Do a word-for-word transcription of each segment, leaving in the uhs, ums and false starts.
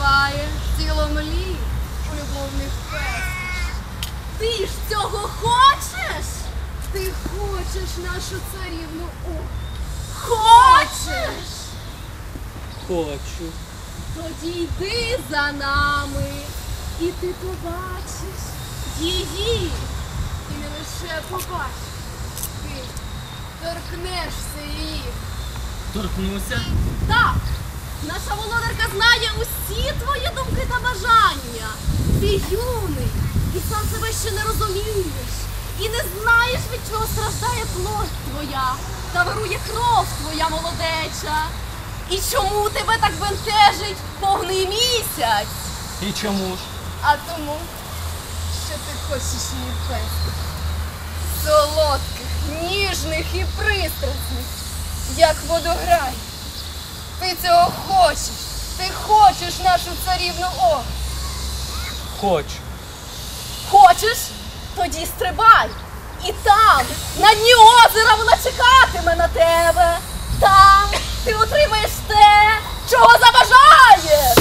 триває цілому літ любовних песень. Ти ж цього хочеш? Ти хочеш нашу царівну О? Хочеш? Хочу. Тоді йди за нами, і ти побачиш її. І не лише побачиш, ти торкнешся її. Торкнуся? Так, наша володарка знає усі твої думки та бажання. Ти юний, і сам себе ще не розумієш. І не знаєш, від чого страждає плоть твоя, та вирує кров твоя молодеча. І чому тебе так бентежить повний місяць? І чому ж? А тому, що ти хочеш її пестити. Солодких, ніжних і пристрасних, як водограй. Ти цього хочеш. Ти хочеш нашу царівну О. Хочу. Хочеш? Тоді стрибай. І там, на дні озера, вона чекатиме на тебе. Там ти отримаєш те, чого забажаєш.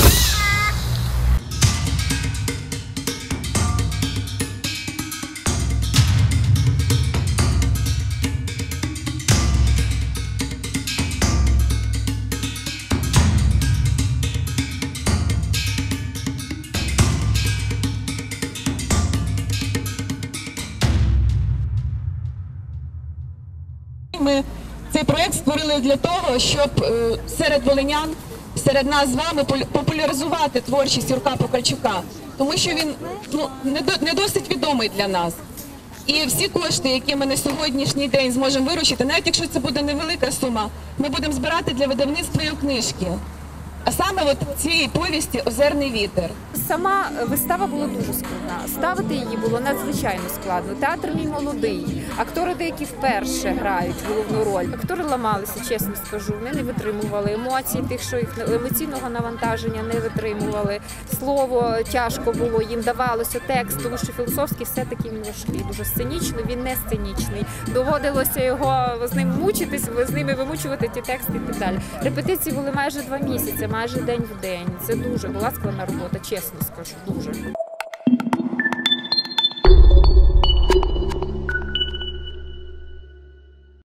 Ми цей проєкт створили для того, щоб е, серед волинян, серед нас з вами популяризувати творчість Юрка Покальчука, тому що він ну, не, до, не досить відомий для нас. І всі кошти, які ми на сьогоднішній день зможемо виручити, навіть якщо це буде невелика сума, ми будемо збирати для видавництва його книжки. А саме от цієї повісті «Озерний вітер». Сама вистава була дуже складна. Ставити її було надзвичайно складно. Театр мій молодий. Актори деякі вперше грають головну роль. Актори ламалися, чесно скажу. Вони не витримували емоцій, тих, що їх емоційного навантаження не витримували. Слово тяжко було, їм давалося текст, тому що філософський все-таки він важкий. Дуже сценічний, він не сценічний. Доводилося його з ним мучитись, з ними вимучувати ті тексти і так далі. Репетиції були майже два місяці. Майже день в день. Це дуже була складна робота, чесно скажу, дуже.